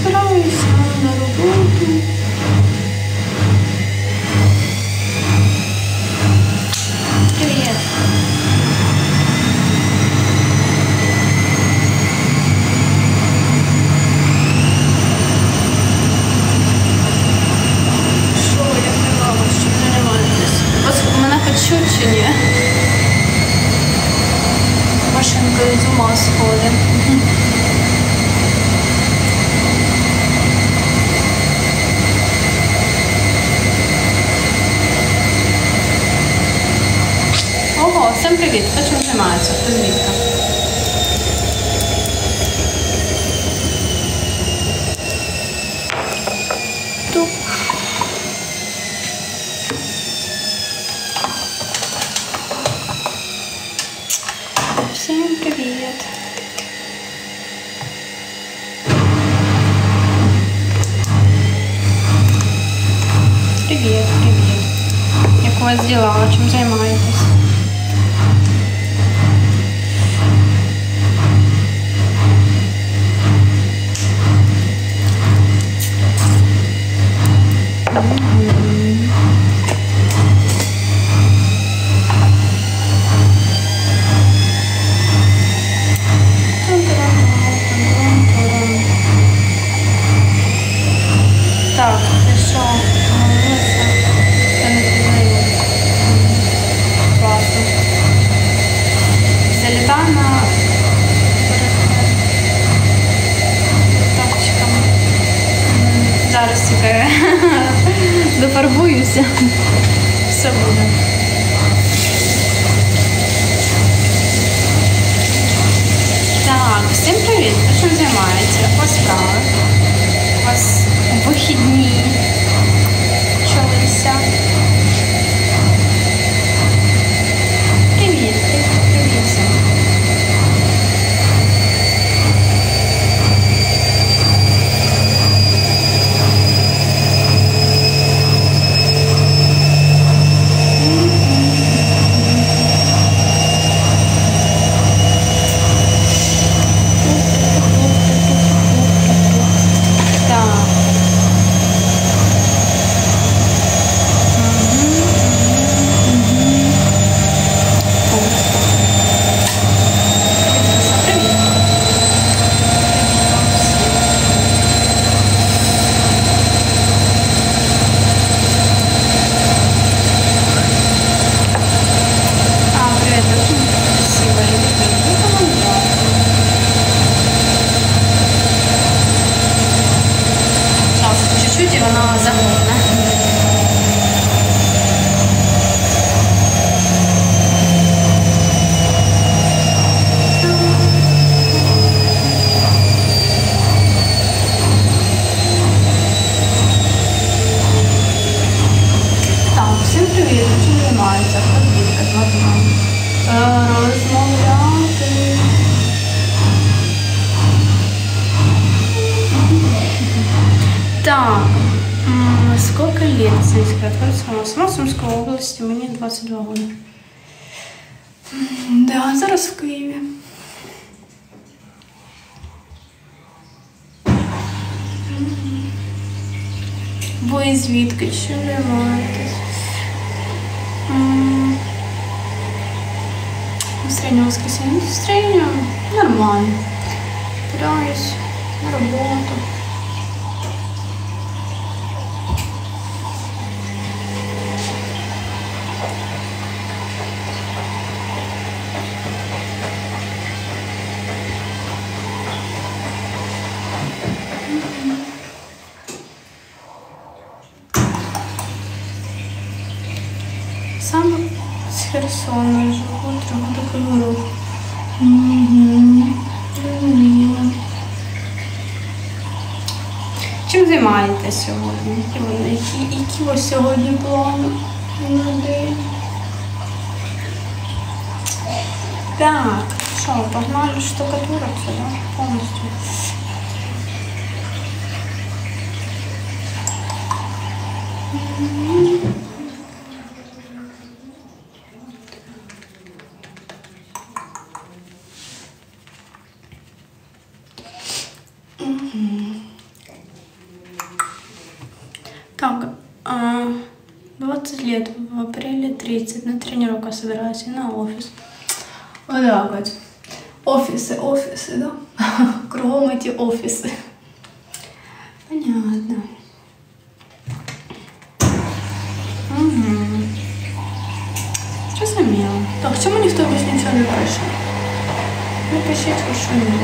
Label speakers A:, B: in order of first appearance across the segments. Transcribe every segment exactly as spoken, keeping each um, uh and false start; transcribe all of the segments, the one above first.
A: Собираюсь на работу. Привет. Що, я казала, що не ремонтуюсь? Вас мене хоч чуть чи ні? Машинка з ума сходить. Ого, всім привіт! Хто чим займається? Хто звідки? Тук. Всім привіт! Привіт, привіт! Як у вас діла? Чим займаєтесь? Так, ти що? Молилася? Я не пізнаю. Класно. Залітаю на топчиками. Зараз тільки дофарбуюся. Все буде. Так, всім привіт. Ви чим займаєтеся? Як у вас справи? У вас вихідні почалися. Привіт, привіт, привіт всім. Чуть-чуть, и вона заходна. Так, всім привіт, чим займається? Подвідка, знати розмовляти. Так, сколько лет Сельская Троицкая? Сама Сумской области, мне двадцать два года. Да, зараз в Києві. Ви звідки? Чим займаєтесь? Среднее воскресенье. Среднее нормально. Пытаюсь на работу. Сам з Херсона живу, треба до Кольору. Чим займаєтесь сьогодні? Які, які, які у вас сьогодні плани на день? Так, що, погнали штукатуриться, да? Повністю. Так, а, двадцать лет, в апреле тридцать, на тренировку собираюсь и на офис. Вот так вот. Офисы, офисы, да? Кругом эти офисы. Понятно. Угу. Зрозуміло. Так, чому ніхто більше нічого не пише? Напишіть, що ні.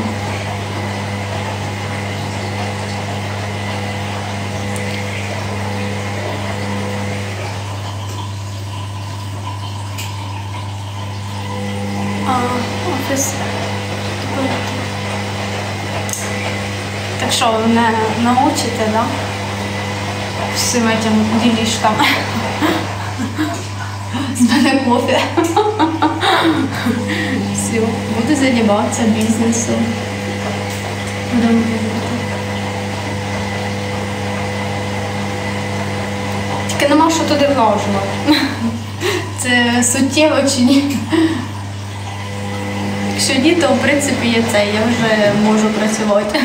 A: А, офіс. Так що, ви мене научите, да? Всім этим делишкам. З мене кофе. Все, буду займатися бізнесом. Будемо тільки нема що туди вложувати. Це суттєво чи ні? Якщо ні, то в принципі є це, я вже можу працювати.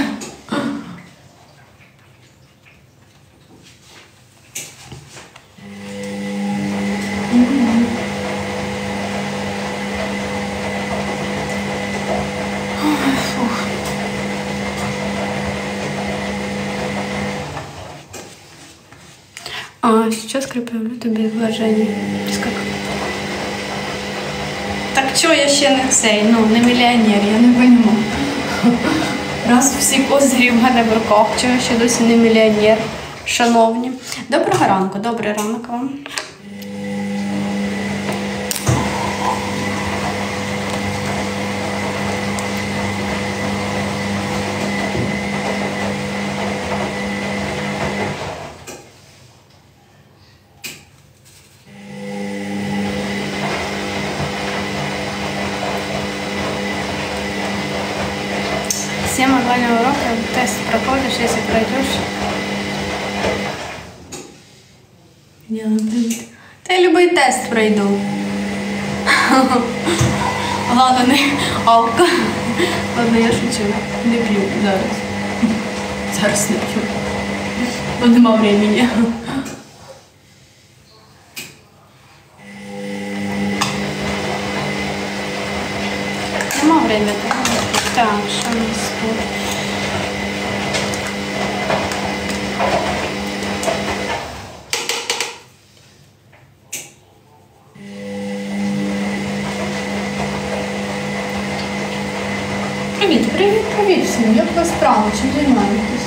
A: А сейчас припевлю тобі вложення. Так чого я ще не цей, ну, не мільйонер, я не розумію. Раз всі козирі в мене в руках, чого я ще досі не мільйонер, шановні. Доброго ранку, добрий ранок вам. Всем онлайн уроки, тест проходишь, если пройдешь. Да я любой тест пройду. Ладно, не алка. Ладно, я шучу. Не пью зараз. Зараз не пью. Бо нема времени. Нема времени. Так, що у нас тут? Привіт, привіт, привіт всім. Як у вас справа? Чим займаєтесь?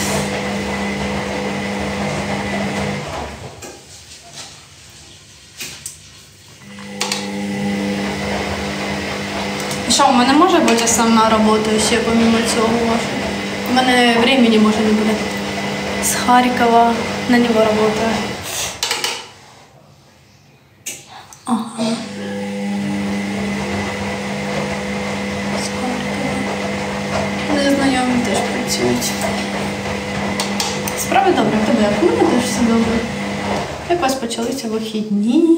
A: Що, у мене може бути основна робота ще помимо цього? У мене времени може не буде. З Харкова на нього робота. Ага. З Харкова. Незнайомі теж працюють. Справи добре, в тебе як? У мене теж все добре. Як у вас почалися вихідні?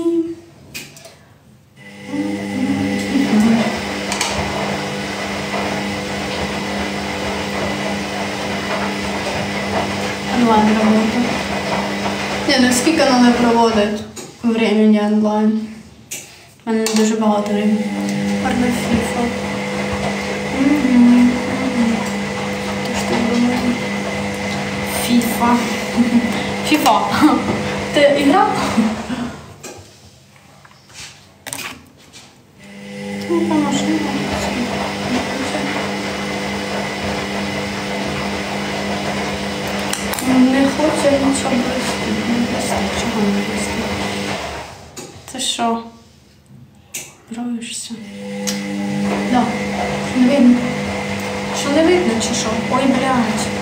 A: Онлайн робота. Ні, ну скільки не проводить времени онлайн? У мене дуже багато времени. Гарна фіфа. То що думаю? Фіфа. Фіфа. Ти іграв? Ну, по машині. Не хочу нічого близько. Чого не близько? Це що? Броєшся? Да. Що не видно? Що не видно чи що? Ой, блядь.